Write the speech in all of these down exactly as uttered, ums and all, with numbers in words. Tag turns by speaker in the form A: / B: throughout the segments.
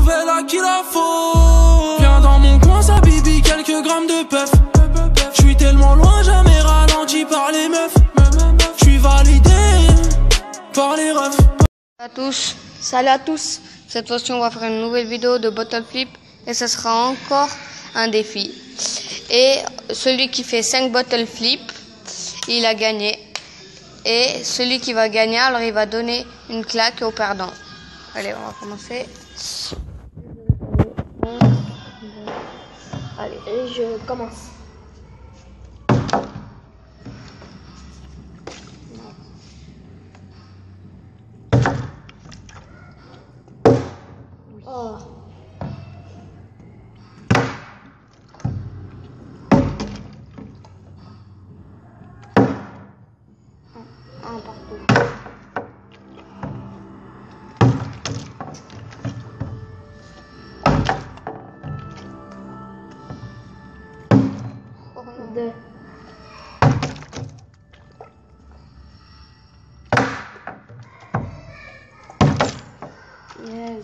A: trouvé là qu'il a faut. Viens dans mon coin, ça bibi, quelques grammes de puff. J'suis tellement loin, jamais ralenti par les meufs. J'suis validé par les refs.
B: Salut à tous, salut à tous. Cette fois-ci, on va faire une nouvelle vidéo de bottle flip et ce sera encore un défi. Et celui qui fait cinq bottle flip, il a gagné. Et celui qui va gagner, alors il va donner une claque au perdant. Allez, on va commencer.
C: Allez, et je commence. Oh. Un, un partout. Deux. Yes.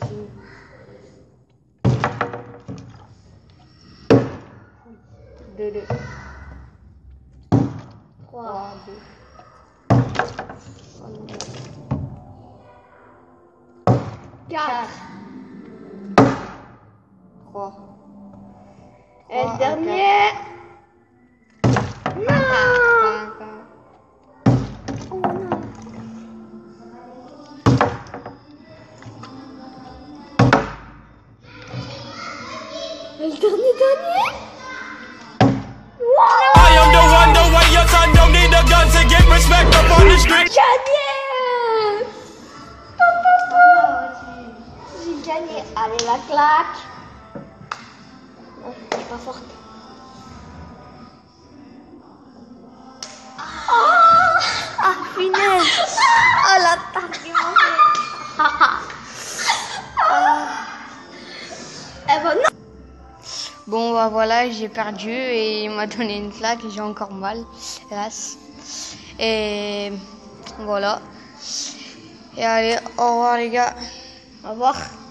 C: Deux, deux. Trois. Deux. Quatre.
B: Trois.
C: Et le dernier. Non. Oh non. Et le dernier dernier. Wow.
A: I am the one, the way your son don't need a gun to get respect up on the street.
C: Gagné. J'ai gagné. Allez, la claque. Non, je suis pas forte. Oh, ah, finesse. Oh, la tarte qui m'a fait. Eh ben non.
B: Bon, bah voilà, j'ai perdu et il m'a donné une claque et j'ai encore mal, hélas. Et voilà. Et allez, au revoir les gars.
C: Au revoir.